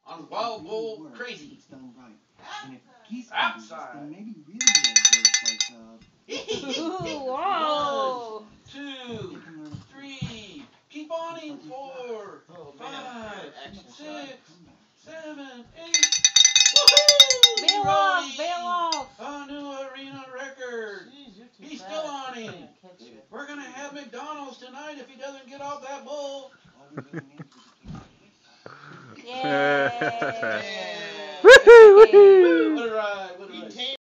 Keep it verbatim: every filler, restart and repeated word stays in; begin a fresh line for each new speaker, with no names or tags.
on Wild Bull Crazy.
It's done right. And if geese can do this,
Outside.
then maybe really there's like uh
Ooh, whoa.
One, two, three. Keep on in. Four, five, six, seven, eight. Woohoo!
Bail off, bail off.
A new arena record. He's still on him. We're gonna have McDonald's tonight if he doesn't get off that bull.
Yay.
Woohoo! What a ride! What a ride!